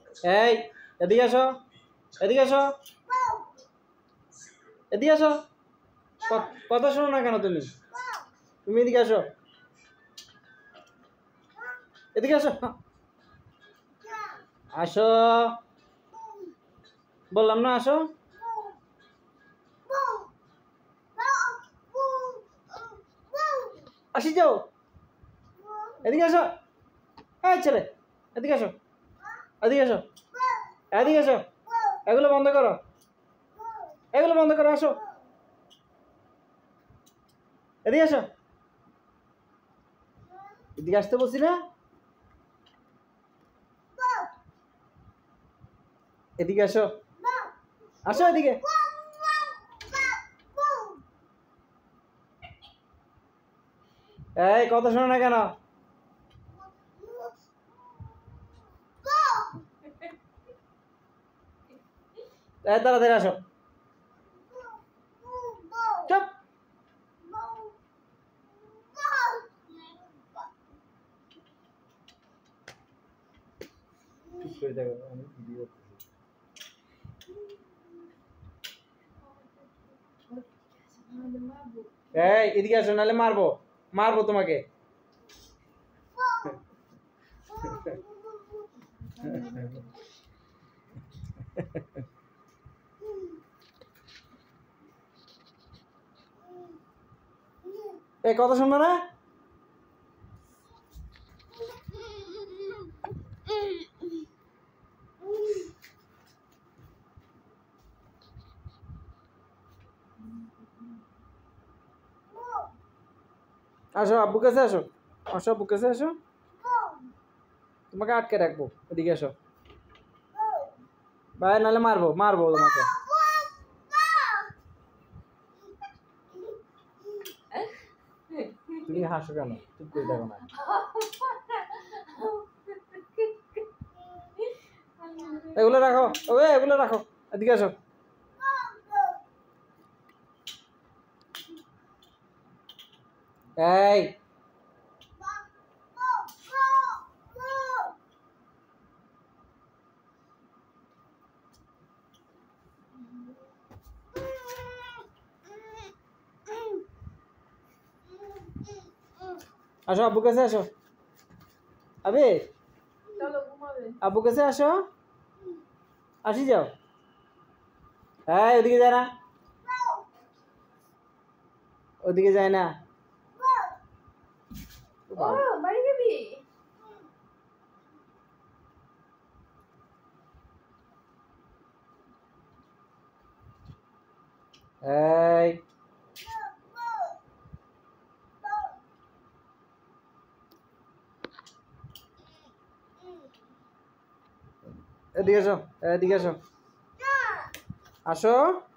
এই এদিকে আসো, এদিকে আসো, এদিকে আসো। কথা শোনো না কেন তুমি? তুমি এদিকে আসো, এদিকে আসো, আসো বললাম না আসো। আসি যাও, এদিকে আসো। এই ছেলে এদিকে আসো, এদিকে আসো, এদিকে আসো। এগুলো বন্ধ করো, এগুলো বন্ধ করো, আসো এদিকে আসো। এদিকে আসতে বলছি না, এদিকে আসো, আসো এদিকে। এই কথা শোনো না কেন? এই তাড়াতাড়ি আসো। চুপ। চুপ করে দেখো, আমি ভিডিও করতেছি। এই এদিকে আসো, নাহলে মারবো, মারবো তোমাকে। এই কথা শুনবে না? আসো আব্বু কাছে আসো, আসো আব্বু কাছে আসো, তোমাকে আটকে রাখবো। এদিকে আসো ভাই, নাহলে মারবো, মারবো তোমাকে। তুমি হাসো কেন? চুপ করে দেখো না। এগুলো রাখো, ওই এগুলো রাখো, এদিকে আসো। এই আসো আব্বু কাছে আসো, আবে আব্বু কাছে আসো, আসি যাও। হ্যাঁ ওদিকে যায় না, ওদিকে যায় না। এই এদিকে আসো, এদিকে আসো, আসো।